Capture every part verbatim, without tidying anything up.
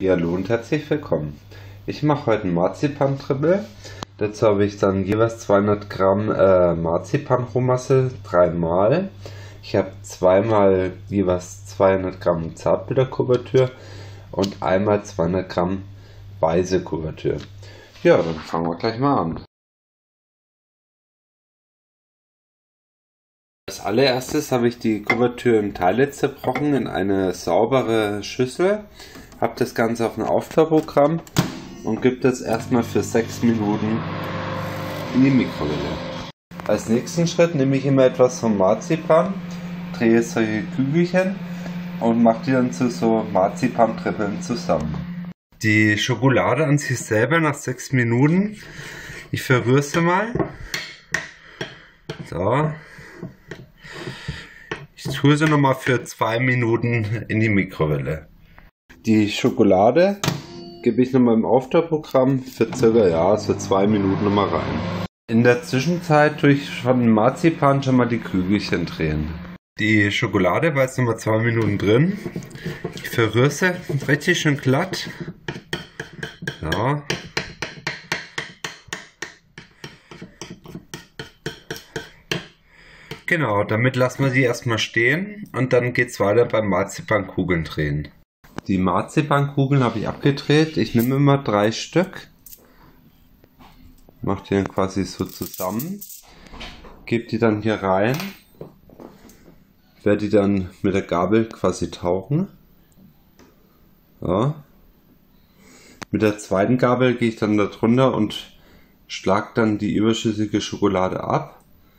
Ja, hallo und herzlich willkommen. Ich mache heute einen Marzipan-Triple. Dazu habe ich dann jeweils zweihundert Gramm äh, Marzipan-Rohmasse dreimal. Ich habe zweimal jeweils zweihundert Gramm Zartbitterkuvertür und einmal zweihundert Gramm weiße Kuvertür. Ja, dann fangen wir gleich mal an. Als allererstes habe ich die Kuvertür in Teile zerbrochen in eine saubere Schüssel. Habe das Ganze auf ein Auftautprogramm und gebe das erstmal für sechs Minuten in die Mikrowelle. Als nächsten Schritt nehme ich immer etwas vom Marzipan, drehe solche Kügelchen und mache die dann zu so Marzipan-Trippeln zusammen. Die Schokolade an sich selber nach sechs Minuten, ich verrühre sie mal. So. Ich tue sie nochmal für zwei Minuten in die Mikrowelle. Die Schokolade gebe ich nochmal im Auftautprogramm für circa ja, so zwei Minuten nochmal rein. In der Zwischenzeit tue ich von dem Marzipan schon mal die Kügelchen drehen. Die Schokolade war jetzt nochmal zwei Minuten drin. Ich verrühre sie richtig schön glatt. Ja. Genau, damit lassen wir sie erstmal stehen und dann geht es weiter beim Marzipankugeln drehen. Die Marzipankugeln habe ich abgedreht. Ich nehme immer drei Stück, mache die dann quasi so zusammen, gebe die dann hier rein, werde die dann mit der Gabel quasi tauchen. Ja. Mit der zweiten Gabel gehe ich dann da drunter und schlage dann die überschüssige Schokolade ab.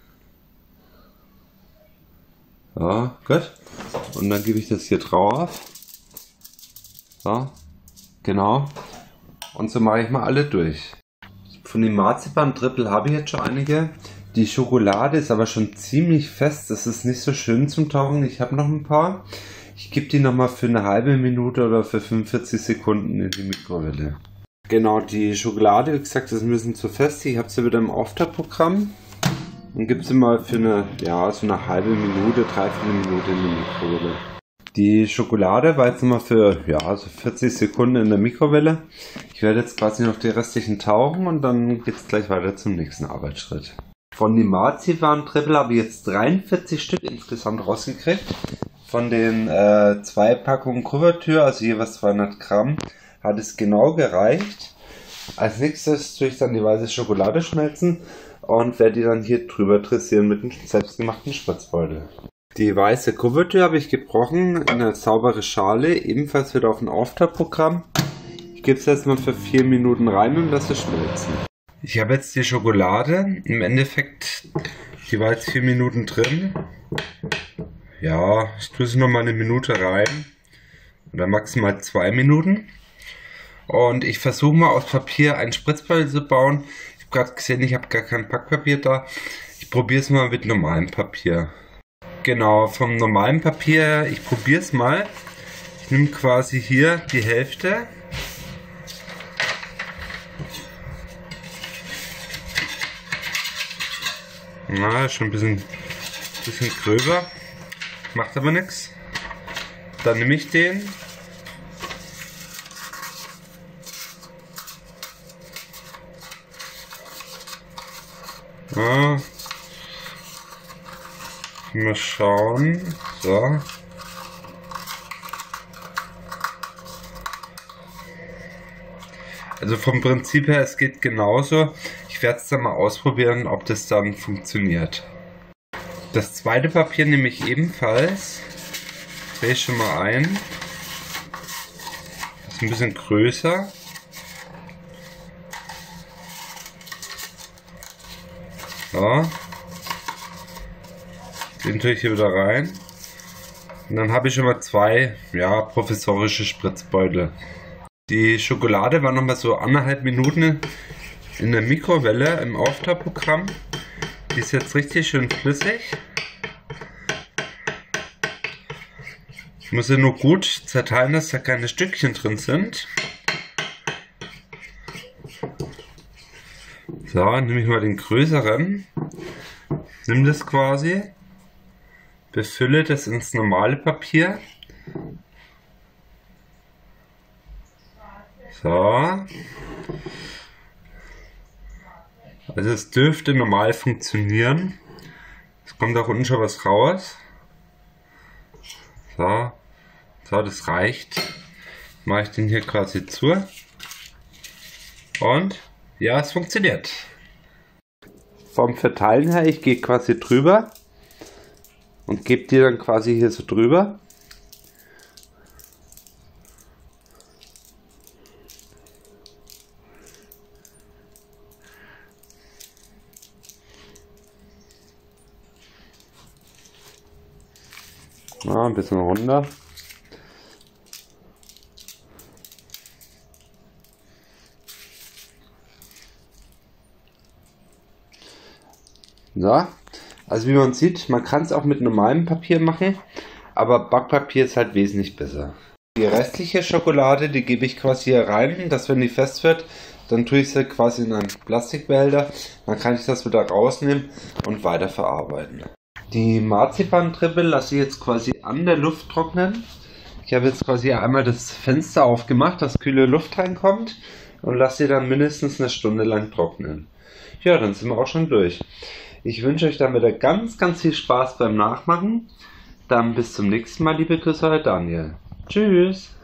Ja, gut. Und dann gebe ich das hier drauf. So, genau. Und so mache ich mal alle durch. Von den Marzipan-Trippel habe ich jetzt schon einige. Die Schokolade ist aber schon ziemlich fest. Das ist nicht so schön zum Tauchen. Ich habe noch ein paar. Ich gebe die nochmal für eine halbe Minute oder für fünfundvierzig Sekunden in die Mikrowelle. Genau, die Schokolade, wie gesagt, ist ein bisschen zu fest. Ich habe sie wieder im Auftautprogramm. Und gebe sie mal für eine, ja, so eine halbe Minute, dreiviertel Minute in die Mikrowelle. Die Schokolade war jetzt nochmal für, ja, so vierzig Sekunden in der Mikrowelle. Ich werde jetzt quasi noch die restlichen tauchen und dann geht es gleich weiter zum nächsten Arbeitsschritt. Von den Marzipan-Trippel habe ich jetzt dreiundvierzig Stück insgesamt rausgekriegt. Von den äh, zwei Packungen Kuvertür, also jeweils zweihundert Gramm, hat es genau gereicht. Als nächstes tue ich dann die weiße Schokolade schmelzen und werde die dann hier drüber dressieren mit einem selbstgemachten Spritzbeutel. Die weiße Kuvertür habe ich gebrochen in eine saubere Schale, ebenfalls wieder auf ein Auftautprogramm. Ich gebe es jetzt mal für vier Minuten rein und lasse es schmelzen. Ich habe jetzt die Schokolade, im Endeffekt, die war jetzt vier Minuten drin. Ja, ich tue sie nochmal eine Minute rein oder maximal zwei Minuten. Und ich versuche mal aus Papier einen Spritzbeutel zu bauen. Ich habe gerade gesehen, ich habe gar kein Backpapier da. Ich probiere es mal mit normalem Papier. Genau, vom normalen Papier, ich probiere es mal. Ich nehme quasi hier die Hälfte. Na, schon ein bisschen, bisschen gröber. Macht aber nichts. Dann nehme ich den. Ja. Mal schauen. So. Also vom Prinzip her, es geht genauso. Ich werde es dann mal ausprobieren, ob das dann funktioniert. Das zweite Papier nehme ich ebenfalls. Drehe ich schon mal ein. Das ist ein bisschen größer. So. Den tue ich hier wieder rein. Und dann habe ich schon mal zwei, ja, provisorische Spritzbeutel. Die Schokolade war noch mal so anderthalb Minuten in der Mikrowelle im Auftautprogramm. Die ist jetzt richtig schön flüssig. Ich muss sie nur gut zerteilen, dass da keine Stückchen drin sind. So, nehme ich mal den größeren. Nimm das quasi. Befülle das ins normale Papier So. Also es dürfte normal funktionieren. Es kommt auch unten schon was raus. So. So, das reicht. Mache ich den hier quasi zu. Und ja, es funktioniert. Vom Verteilen her, ich gehe quasi drüber und gebe die dann quasi hier so drüber. Ja, ein bisschen runter. So, also wie man sieht, man kann es auch mit normalem Papier machen, aber Backpapier ist halt wesentlich besser. Die restliche Schokolade, die gebe ich quasi hier rein, dass wenn die fest wird, dann tue ich sie quasi in einen Plastikbehälter, dann kann ich das wieder rausnehmen und weiter verarbeiten. Die Marzipantrippel lasse ich jetzt quasi an der Luft trocknen. Ich habe jetzt quasi einmal das Fenster aufgemacht, dass kühle Luft reinkommt und lasse sie dann mindestens eine Stunde lang trocknen. Ja, dann sind wir auch schon durch. Ich wünsche euch damit ganz, ganz viel Spaß beim Nachmachen. Dann bis zum nächsten Mal, liebe Grüße, euer Daniel. Tschüss!